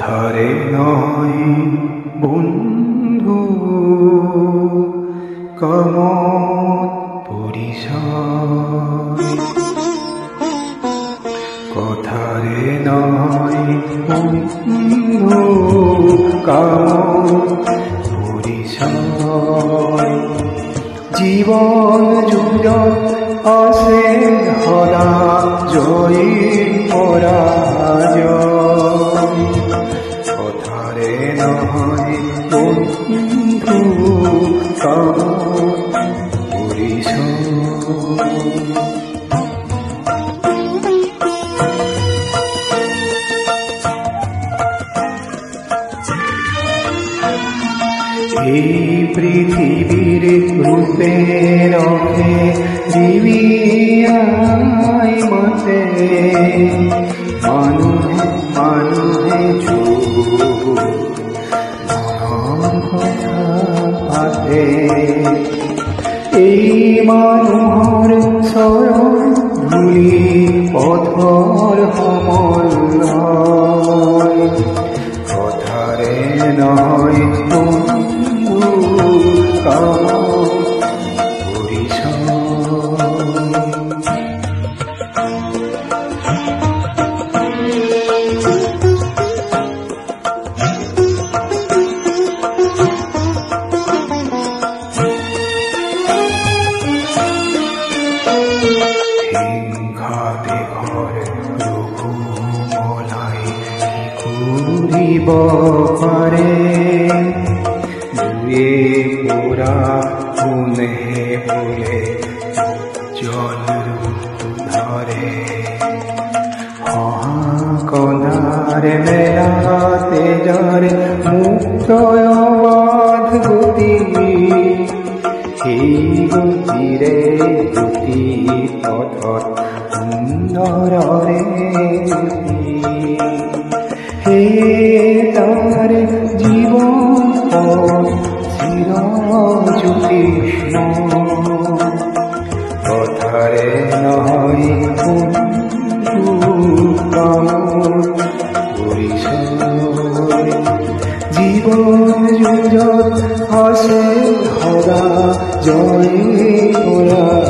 কথারে নয় বন্ধু কামত পরিসয়, কথারে নয় বন্ধু কামত পরিসয়। জীবন যুগত আছে সদা জয়ী পরাজয়, কথারে নহয় বন্ধু কামত পরিসয়। এই পৃথিবীর রূপে রহে দিবিয়াই মতে, মানুহে মানুহে মনৰ কথা পাতে। এই মানুহৰ চৰণ ধূলি পথৰ সমন্বয়, কথাৰে নহয় কামত পরিসয়। হিংসাতে ঘৰ ৰঘু মলাই কি কৰিব পাৰে, দুয়ে পুরা উনহে বলে জল ধরে। কনার মেলাতে যার মুক্ত অবাধ গতি, সেই গতিরে গতি পথত সুন্দররে হে তার জীবন চিরযুকৃষ্ণ, কথারে নহয় বন্ধু কামত পরিসয়। জীবন যুগত আছে সদা জয়ী পরাজয়।